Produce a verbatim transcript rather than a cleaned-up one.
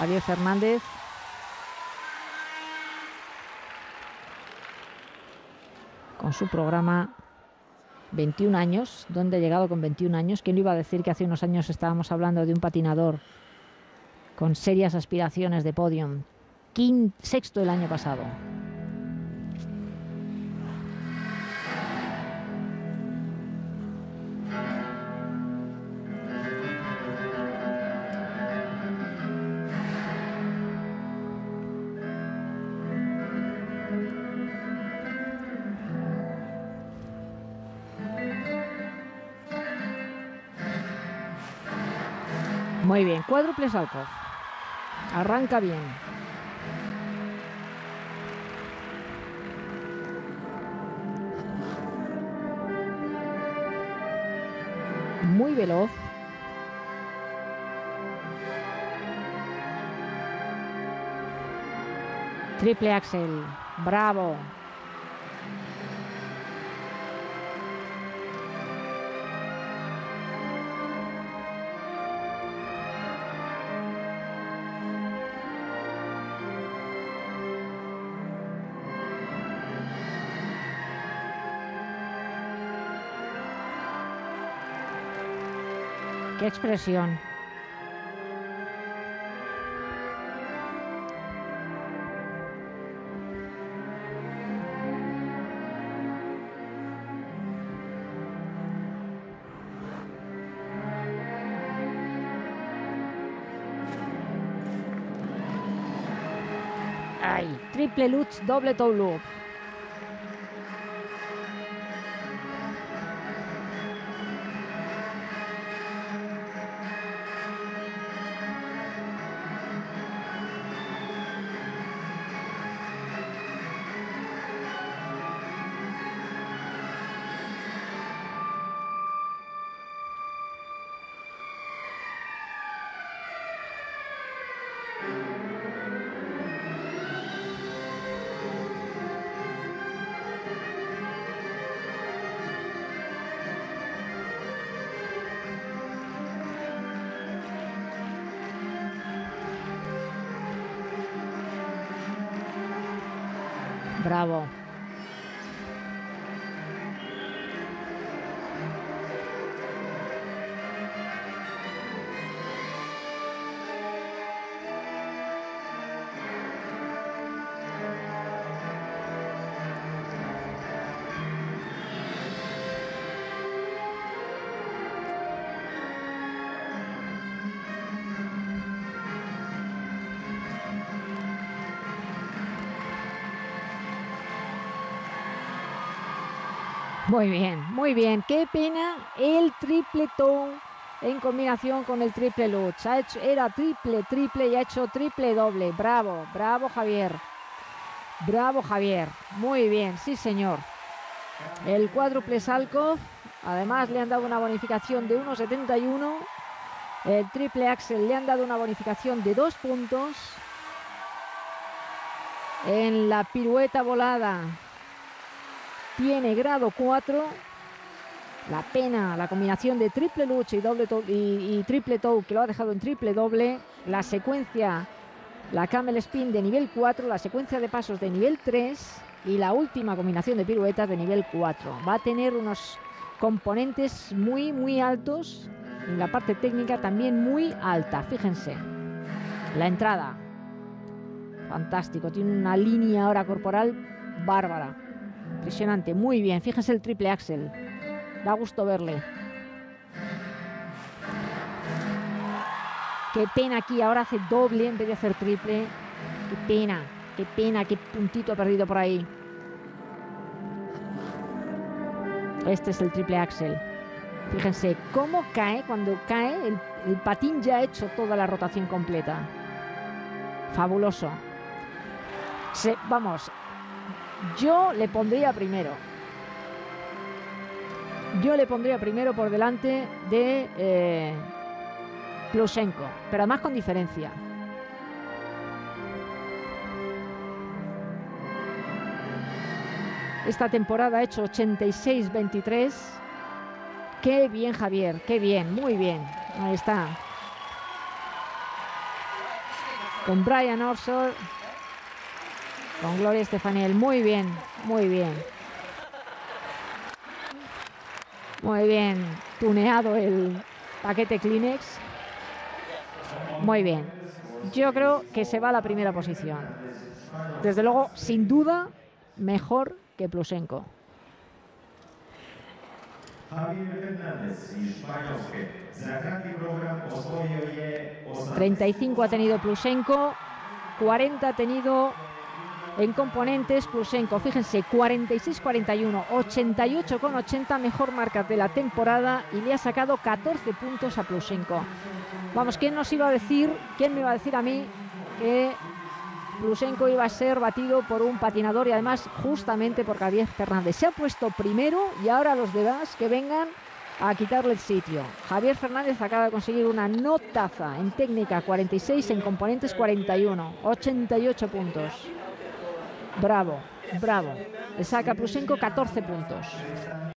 Javier Fernández. Con su programa veintiún años. ¿Dónde ha llegado con veintiún años? ¿Quién le iba a decir que hace unos años estábamos hablando de un patinador con serias aspiraciones de podium? Quinto, sexto el año pasado. Muy bien, cuádruple Salchow. Arranca bien. Muy veloz. Triple Axel. Bravo. ¡Qué expresión! ¡Ay! Triple Lutz, doble toe loop. Bravo. Muy bien, muy bien. Qué pena el triple toe en combinación con el triple Lutz. Ha hecho, era triple, triple y ha hecho triple doble. Bravo, bravo Javier. Bravo Javier. Muy bien, sí señor. El cuádruple Salchow. Además le han dado una bonificación de uno setenta y uno. El triple Axel le han dado una bonificación de dos puntos. En la pirueta volada tiene grado cuatro. La pena, la combinación de triple Lutz y, doble toe, y, y triple toe, que lo ha dejado en triple doble. La secuencia, la camel spin de nivel cuatro, la secuencia de pasos de nivel tres y la última combinación de piruetas de nivel cuatro. Va a tener unos componentes muy, muy altos. En la parte técnica también muy alta. Fíjense. La entrada. Fantástico. Tiene una línea ahora corporal bárbara. Impresionante, muy bien. Fíjense el triple Axel. Da gusto verle. Qué pena aquí. Ahora hace doble en vez de hacer triple. Qué pena, qué pena, qué puntito ha perdido por ahí. Este es el triple Axel. Fíjense cómo cae. Cuando cae, el, el patín ya ha hecho toda la rotación completa. Fabuloso. Se, vamos. Yo le pondría primero. Yo le pondría primero por delante de eh, Plushenko, pero además con diferencia. Esta temporada ha hecho ochenta y seis veintitrés. Qué bien, Javier, qué bien, muy bien. Ahí está. con Brian Orsor, con Gloria Estefaniel. Muy bien, muy bien. Muy bien tuneado el paquete Kleenex. Muy bien. Yo creo que se va a la primera posición. Desde luego, sin duda, mejor que Plushenko. treinta y cinco ha tenido Plushenko, cuarenta ha tenido en componentes Plushenko. Fíjense, cuarenta y seis cuarenta y uno, ochenta y ocho con ochenta, mejor marca de la temporada, y le ha sacado catorce puntos a Plushenko. Vamos, ¿quién nos iba a decir, quién me iba a decir a mí que Plushenko iba a ser batido por un patinador, y además justamente por Javier Fernández? Se ha puesto primero y ahora los demás que vengan a quitarle el sitio. Javier Fernández acaba de conseguir una notaza en técnica, cuarenta y seis, en componentes cuarenta y uno, ochenta y ocho puntos. Bravo, bravo. Le saca Plushenko catorce puntos.